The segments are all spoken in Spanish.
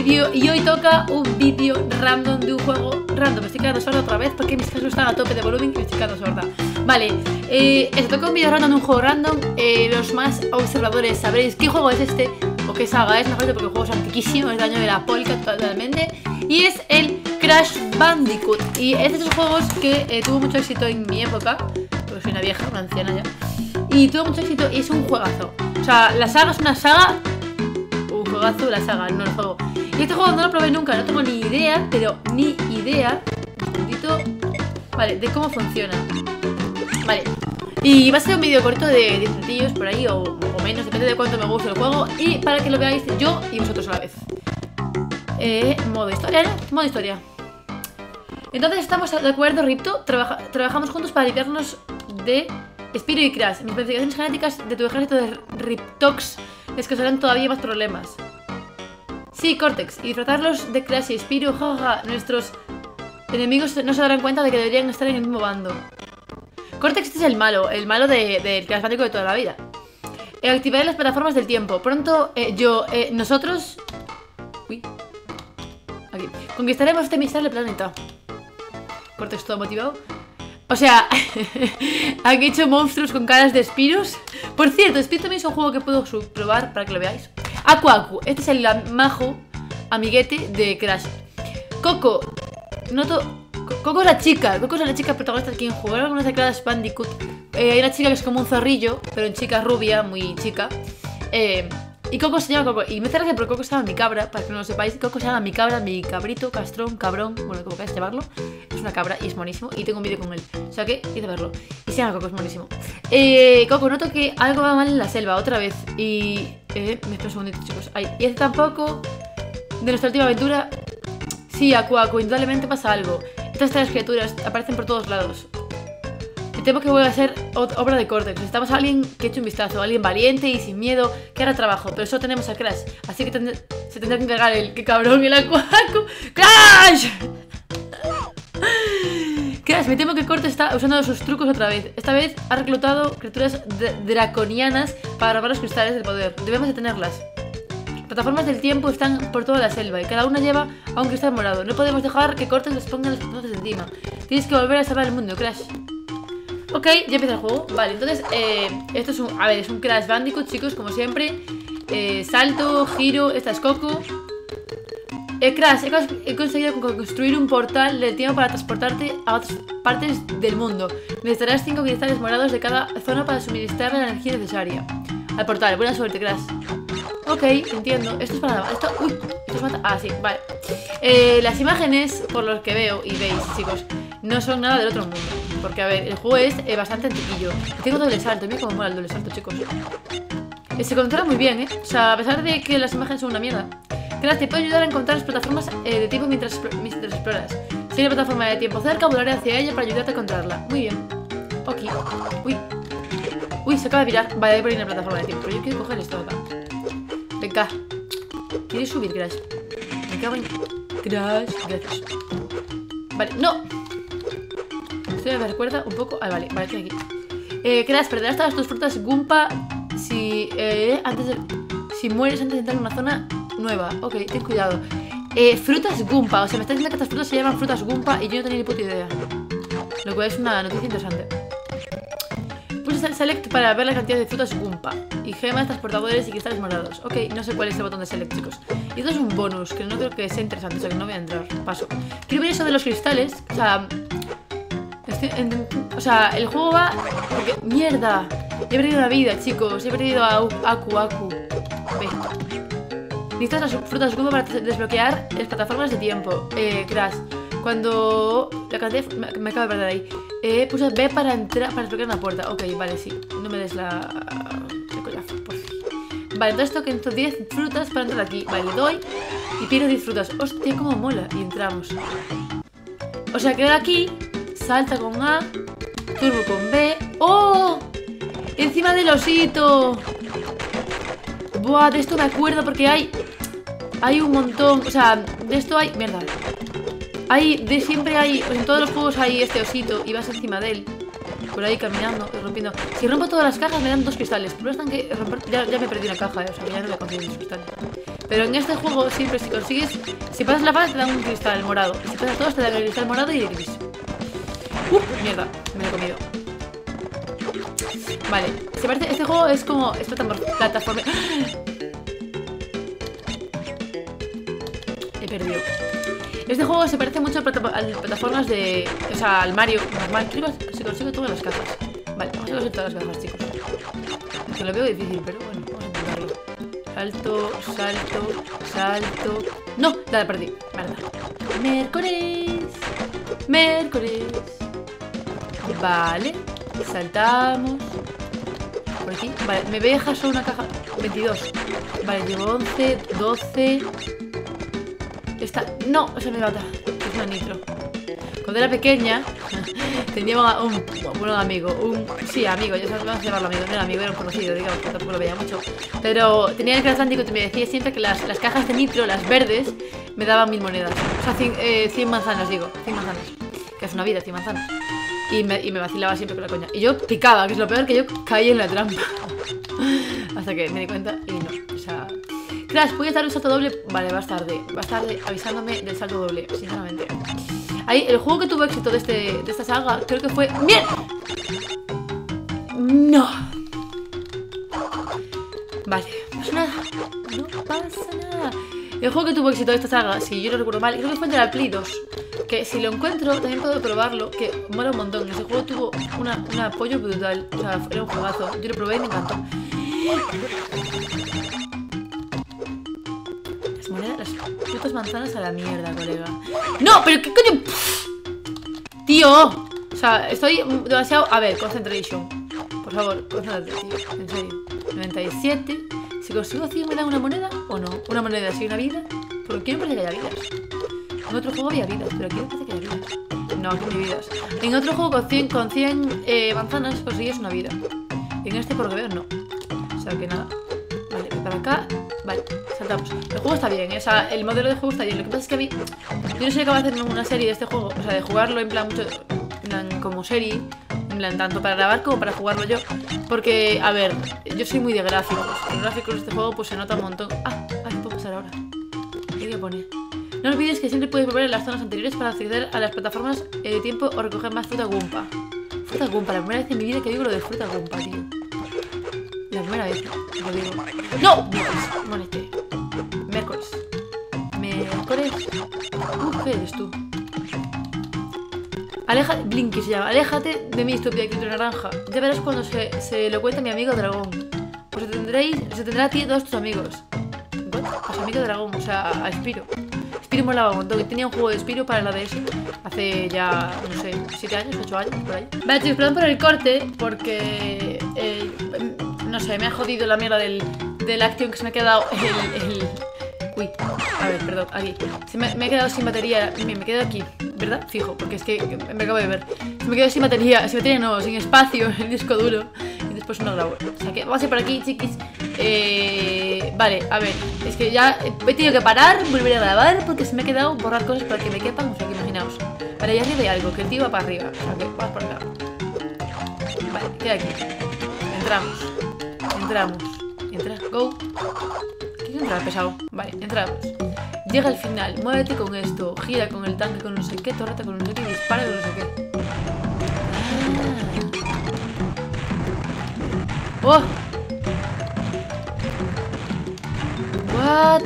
vídeo y hoy toca un vídeo random de un juego random. Me estoy quedando sorda otra vez porque mis cascos están a tope de volumen y me estoy quedando sorda. Vale, esto toca un vídeo random de un juego random. Los más observadores sabréis qué juego es este o qué saga es, mejor porque el juego es antiquísimo, es del año de la polka totalmente. Y es el Crash Bandicoot. Y es de esos juegos que tuvo mucho éxito en mi época, porque soy una vieja, una anciana ya. Y tuvo mucho éxito y es un juegazo. O sea, la saga es una saga. Un juegazo, la saga, no el juego. Y este juego no lo probé nunca, no tengo ni idea, pero ni idea. Un segundito. Vale, de cómo funciona. Vale. Y va a ser un vídeo corto de 10 minutillos por ahí o menos, depende de cuánto me guste el juego. Y para que lo veáis yo y vosotros a la vez. Modo historia, ¿no? Modo historia. Entonces estamos de acuerdo, Ripto. Trabajamos juntos para librarnos de Spyro y Crash. Mis investigaciones genéticas de tu ejército de Riptox les causarán todavía más problemas. Sí, Cortex. Y disfrazarlos de Crash y Spyro, jajaja. Nuestros enemigos no se darán cuenta de que deberían estar en el mismo bando. Cortex este es el malo del Crash Bandicoot de toda la vida. Activaré las plataformas del tiempo. Pronto nosotros... Uy. Aquí. Conquistaremos este miserable planeta. Cortex todo motivado. O sea, han hecho monstruos con caras de Spyros. Por cierto, Spyro también es un juego que puedo probar para que lo veáis. Aku Aku, este es el majo amiguete de Crash. Coco, Coco es la chica protagonista de quien jugar algunas de Crash Bandicoot. Hay una chica que es como un zorrillo, pero en chica rubia, muy chica. Y Coco se llama Coco. Y me hace gracia porque Coco se llama mi cabra, para que no lo sepáis. Coco se llama mi cabra, mi cabrito, castrón, cabrón, bueno, como queráis llamarlo. Es una cabra y es buenísimo. Y tengo un vídeo con él. O sea que, id a verlo. Y se llama Coco, es buenísimo. Coco, noto que algo va mal en la selva, otra vez. Y... me espero un segundito, chicos. Ay, y hace tampoco de nuestra última aventura. Sí, Aku Aku, indudablemente pasa algo. Estas tres criaturas aparecen por todos lados. Me temo que voy a ser obra de Cortex. Necesitamos a alguien que eche un vistazo, alguien valiente y sin miedo que haga trabajo. Pero solo tenemos a Crash, así que se tendrá que entregar el... ¡Qué cabrón! ¡El Aku Aku! ¡Crash! Crash, me temo que Cortex está usando sus trucos otra vez. Esta vez ha reclutado criaturas draconianas para robar los cristales del poder. Debemos detenerlas. Plataformas del tiempo están por toda la selva y cada una lleva a un cristal morado. No podemos dejar que Cortex les ponga las plataformas encima. Tienes que volver a salvar el mundo, Crash. Ok, ya empieza el juego. Vale, entonces, esto es un... A ver, es un Crash Bandicoot, chicos, como siempre. Salto, giro, esta es Coco. Crash, he conseguido construir un portal del tiempo para transportarte a otras partes del mundo. Necesitarás 5 cristales morados de cada zona para suministrar la energía necesaria al portal. Buena suerte, Crash. Ok, entiendo. Esto es para... Uy, esto es mata... Ah, sí, vale. Las imágenes, por lo que veo y veis, chicos, no son nada del otro mundo. Porque, a ver, el juego es bastante antiquillo. Tengo doble salto, mira cómo mola el doble salto, chicos. Se controla muy bien, ¿eh? O sea, a pesar de que las imágenes son una mierda. Crash, te puedo ayudar a encontrar las plataformas de tiempo mientras exploras. Si hay una plataforma de tiempo cerca, volaré hacia ella para ayudarte a encontrarla. Muy bien. Ok. Uy, se acaba de virar. Vale, voy a ir a la plataforma de tiempo. Pero yo quiero coger esto acá. Venga. ¿Quieres subir, Crash? Me cago en... Crash, gracias. Vale, no. Esto me recuerda un poco... Ah, vale, estoy aquí. Crash, perderás todas tus frutas Goomba si mueres antes de entrar en una zona nueva. Ok, ten cuidado. Frutas Goomba. O sea, me estás diciendo que estas frutas se llaman frutas Goomba y yo no tenía ni puta idea. Lo cual es una noticia interesante. Pulsa el Select para ver la cantidad de frutas Goomba y gemas, transportadores y cristales morados. Ok, no sé cuál es el botón de Select, chicos. Y esto es un bonus, que no creo que sea interesante, o sea que no voy a entrar. Paso. Quiero ver eso de los cristales. O sea, el juego va... Porque... ¡Mierda! He perdido la vida, chicos. He perdido a Aku Aku. Ve. Necesitas las frutas Goomba para desbloquear las plataformas de tiempo. Crash. Cuando... La cantidad... Me acabo de perder ahí. Pulsa B para entrar, para desbloquear una puerta. Ok, vale, sí. No me des la... El collazo, por fin. Vale, entonces tengo que entrar 10 frutas para entrar aquí. Vale, le doy y pierdo 10 frutas. Hostia, cómo mola. Y entramos. O sea, que ahora aquí salta con A, turbo con B. ¡Oh! Encima del osito. Buah, de esto me acuerdo porque hay un montón. O sea, de esto hay... Mierda. Siempre hay... En todos los juegos hay este osito y vas encima de él. por ahí caminando y rompiendo. Si rompo todas las cajas me dan 2 cristales. Pero están que romper... ya me perdí una caja, o sea que ya no me consigo 2 cristales. Pero en este juego siempre si consigues... Si pasas la fase te dan un cristal morado. Y si pasas todos te dan el cristal morado y el gris. Mierda, me lo he comido. Vale, se parece... Este juego es como... Es plataforma... He perdido. Este juego se parece mucho a plataformas de... O sea, al Mario normal. Creo que si consigo todas las cajas. Vale, vamos a conseguir todas las cajas, chicos. Que lo veo difícil, pero bueno, vamos a intentarlo. Salto, salto, salto... ¡No! La perdí, verdad. Miércoles. Miércoles. Vale. Saltamos. Por aquí. Vale, me deja solo una caja. 22. Vale, llevo 11, 12... Esta... No, se me mata. Es una nitro. Cuando era pequeña tenía un amigo. Sí, amigo, ya sabes, vamos a llamarlo amigo. No era amigo, era un conocido, digamos, que tampoco lo veía mucho. Pero tenía el Atlántico y me decía siempre que las cajas de nitro, las verdes, me daban 1000 monedas. O sea, 100 manzanas, digo. 100 manzanas. Que es una vida, 100 manzanas. Y me vacilaba siempre con la coña. Y yo picaba, que es lo peor, que yo caí en la trampa. Hasta que me di cuenta y no. O sea... Crash, ¿puedes dar un salto doble? Vale, vas tarde avisándome del salto doble, sinceramente. Ahí, el juego que tuvo éxito de esta saga, creo que fue... ¡Mierda! No. Vale, no pasa nada. No pasa nada. El juego que tuvo éxito de esta saga, si yo no recuerdo mal, creo que fue de la Play 2. Que si lo encuentro, también puedo probarlo, que mola un montón. Ese juego tuvo un apoyo brutal. O sea, era un juegazo. Yo lo probé y me encantó. Las putas manzanas a la mierda, colega. ¡No! ¿Pero qué coño? ¡Tío! O sea, estoy demasiado... A ver, concentration. Por favor, concéntrate, tío. En serio. 97. Si consigo 100 me dan una moneda o no. Una moneda, si una vida. Porque aquí no parece que haya vidas. En otro juego había vidas, pero aquí no parece que haya vidas. No, aquí no hay vidas. En otro juego con 100 manzanas consigues una vida. Y en este, por lo que veo, no. O sea que nada. Vale, para acá. Vale, saltamos. El juego está bien, o sea, el modelo de juego está bien. Lo que pasa es que a mí... Yo no soy capaz de hacer una serie de este juego. O sea, de jugarlo en plan mucho... En plan como serie. En plan tanto para grabar como para jugarlo yo. Porque, a ver, yo soy muy de gráficos. Los gráficos de este juego pues se nota un montón. ¿Qué puedo pasar ahora? ¿Qué voy a poner? No olvides que siempre puedes volver a las zonas anteriores para acceder a las plataformas de tiempo o recoger más fruta Goomba. Fruta Goomba, la primera vez en mi vida que digo lo de fruta Goomba, tío. La primera vez, lo digo. ¡No! Miércoles. Miércoles. Miércoles. ¿Qué eres tú? Aléjate, Blinky se llama. Aléjate de mí, estúpida criatura naranja. Ya verás cuando se lo cuente mi amigo dragón. Pues se tendrá a ti todos tus amigos. ¿What? Pues amigo dragón, o sea, a Spyro. Spyro molaba un montón. Tenía un juego de Spyro para la DS hace ya, no sé, 7 años, 8 años, por ahí. Vale, chicos, perdón por el corte, porque... no sé, me ha jodido la mierda del Action, que se me ha quedado Uy, a ver, perdón, aquí. Me he quedado sin batería. Me quedo aquí, ¿verdad? Fijo, porque es que me acabo de ver. Me quedo sin batería, no, sin espacio en el disco duro. Y después no grabo. O sea que vamos a ir por aquí, chiquis. Vale, a ver. Es que ya he tenido que parar, volver a grabar, porque se me ha quedado borrar cosas para que me quepan. O sea que imaginaos. Vale, ahí arriba hay algo, que el tío va para arriba. O sea que vamos por acá. Vale, queda aquí. Entramos. Entra, go. ¿Quieres entrar, pesado? Vale, entramos. Llega al final, muévete con esto. Gira con el tanque con no sé qué, torreta con no sé qué, dispara con no sé qué. ¡Oh! ¿What?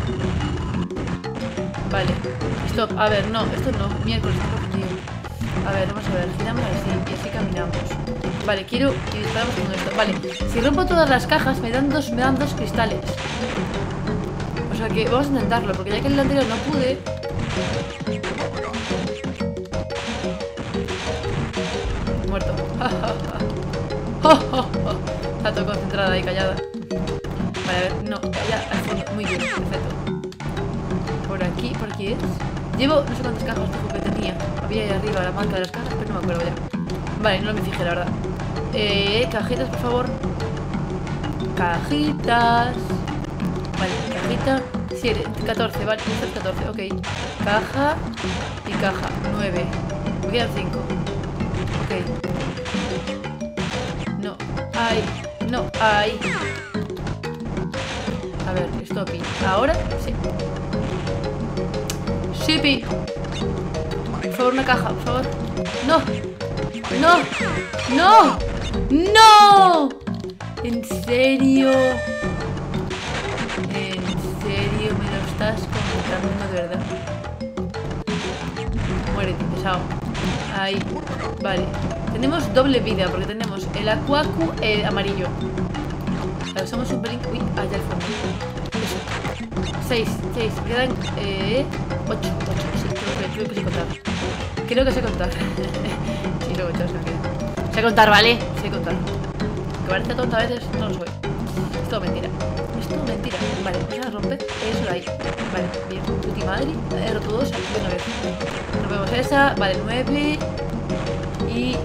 Vale, stop. A ver, no, esto no. Miércoles, está confundido. A ver, vamos a ver, giramos así y así caminamos. Vale, quiero y disparamos con esto. Vale, si rompo todas las cajas me dan dos cristales. O sea que vamos a intentarlo, porque ya que en el anterior no pude. Muerto. Está todo concentrada y callada. Vale, a ver, no, ya al fondo. Muy bien, perfecto. Por aquí es. Llevo no sé cuántas cajas de juego que tenía. Había ahí arriba la marca de las cajas, pero no me acuerdo ya. Vale, no me fijé, la verdad. Cajitas, por favor. Cajitas. Vale, cajita. 7, 14, vale, 14, ok. Caja y caja. 9. Me quedan 5. Ok. Ahí. A ver, stopping. Ahora, sí. Shippy. Por favor, una caja, por favor. No. No. No. No. ¿En serio? ¿En serio me lo estás contando de verdad? Muérete, pesado. Ahí. Vale. Tenemos doble vida porque tenemos el Aquacu amarillo. Ahora somos un pelín. Uy, allá al fondo. Eso. 6. Me quedan 8. Sí, creo que sé contar. Creo que sé contar. Sí, luego 8 se me queda. Sé contar, ¿vale? Sé contar. Que parece tonta a veces, no lo soy. Es todo mentira. Vale, vamos a romper eso de ahí. Vale, bien. Puti madre. He roto 2 una vez. Rompemos esa. Vale, 9. Y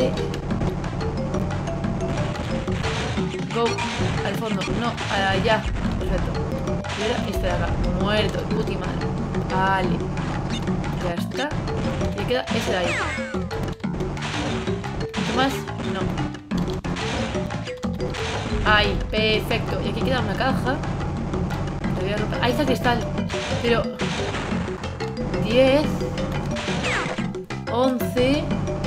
go al fondo, no, allá. Perfecto. Y ahora este de acá, muerto, puti madre. Vale, ya está. Y queda ese de ahí. ¿Qué más? No. Ahí, perfecto. Y aquí queda una caja. Le voy a romper. Ahí está el cristal. Pero 10 11.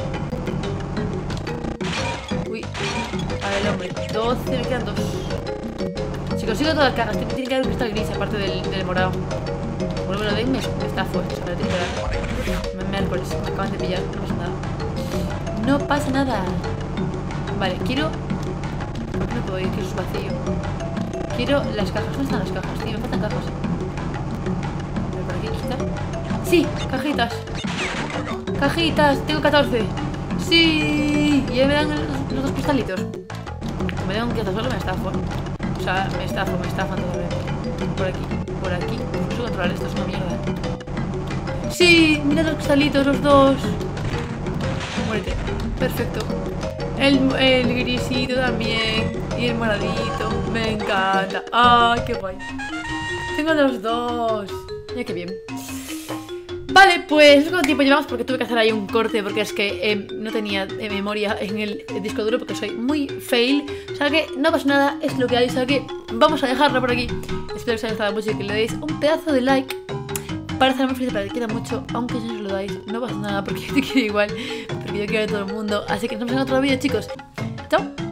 A ver, hombre, 12, me quedan 2. Si consigo todas las cajas, tiene que haber un cristal gris aparte del morado. Por lo menos me está fuerte. Miércoles, me acaban de pillar, no pasa nada. No pasa nada. Vale, quiero. ¿Por qué no puedo ir? Que eso es vacío. Quiero las cajas. ¿Dónde están las cajas? Tío, me faltan cajas. A ver, por aquí está. Sí, cajitas. Cajitas, tengo 14. Sí. Y ahí me dan los 2 cristalitos. Me dan un quieto solo, me estafo. O sea, me estafan totalmente. Por aquí. No sé controlar esto, es una mierda. Sí, mira los cristalitos, los 2. Muérete. Perfecto. El grisito también. Y el moradito. Me encanta. Ay, qué guay. Tengo los 2. Mira qué bien. Vale, pues ¿cuánto tiempo llevamos? Porque tuve que hacer ahí un corte porque es que no tenía memoria en el disco duro porque soy muy fail. O sea que no pasa nada, es lo que hay. O sea que vamos a dejarlo por aquí. Espero que os haya gustado mucho y que le deis un pedazo de like para hacerme feliz, para que quiera mucho. Aunque si no os lo dais, no pasa nada porque yo te quiero igual. Porque yo quiero a todo el mundo. Así que nos vemos en otro vídeo, chicos. Chao.